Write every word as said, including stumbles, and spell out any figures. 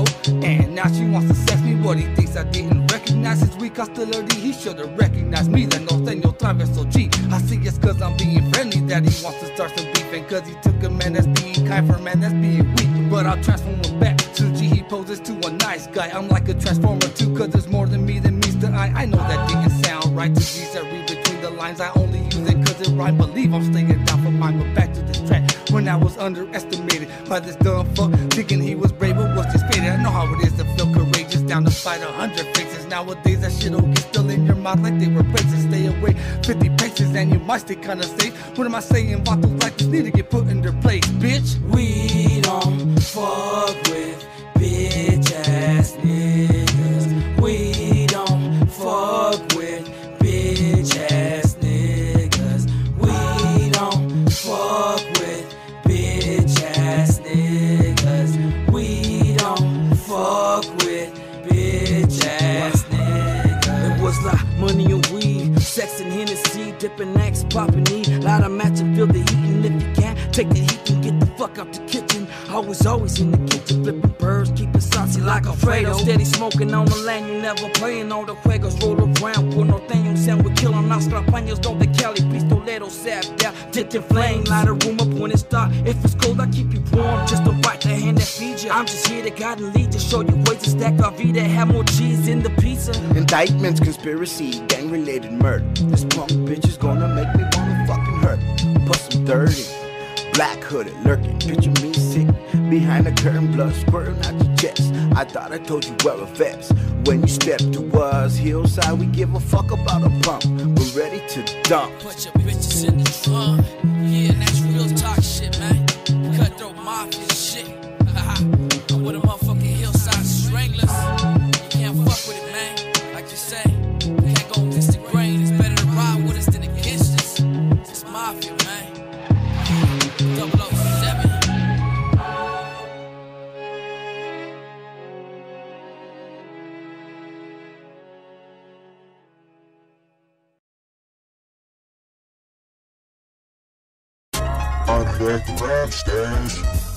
know. And now she wants to sex me, what he thinks I didn't recognize his weak hostility. He should've recognized me, that no señor traveso G. I see it's cause I'm being friendly that he wants to start some beefing, cause he took a man that's being kind for a man that's being weak. But I'll transform him back to G, he poses to a nice guy. I'm like a transformer too, cause there's more than me than meets the eye. I know that didn't sound right to G's that read between the lines. I only use it cause it rhyme. Believe I'm staying down for mine, but back to this track. When I was underestimated by this dumb fuck, thinking he was brave but was just faded. I know how it is to feel courageous, down to fight a hundred faces. Nowadays that shit'll get still in your mouth like they were braces. Stay away fifty paces and you might stay kinda safe. What am I saying? Vatos like this need to get put in their place, bitch. We don't fuck with bitch ass niggas. We don't fuck with bitch ass niggas. We don't fuck with bitch ass niggas. We don't fuck with bitch ass niggas. It was like money and weed, sex and Hennessy, dipping X, popping E. Light a match and feel the heat, and if you can't take the heat, then get the fuck out the kitchen. I was always in the kitchen, flipping birds, keeping saucy like Alfredo. Steady smoking on the land, you never playing all the juegos. Roll around, por norteño, sand with killing los trapaños, donde Cali, pistolero, sap down, dipped in flame. Light a room up when it's dark, if it's cold I keep you warm, just to bite the hand that feeds you. I'm just here to guide and lead, to show you ways to stack our V that have more cheese in the pizza. Indictments, conspiracy, gang-related murder. This punk bitch is gonna make me wanna fucking hurt. Put some dirt in, black hooded lurking. Picture me sitting behind the curtain, blood squirting out your chest. I thought I told you wear a vest. When you step to us, hillside, we give a fuck about a pump. We're ready to dump. Put your bitches in the trunk. Yeah, that's real talk shit, man. Cutthroat mafia shit. I'm with a motherfucking hillside stranglers. You can't fuck with it, man. Like you say, you can't go against the grain. It's better to ride with us than against us. It's mafia, man. double oh seven. On the rap stage.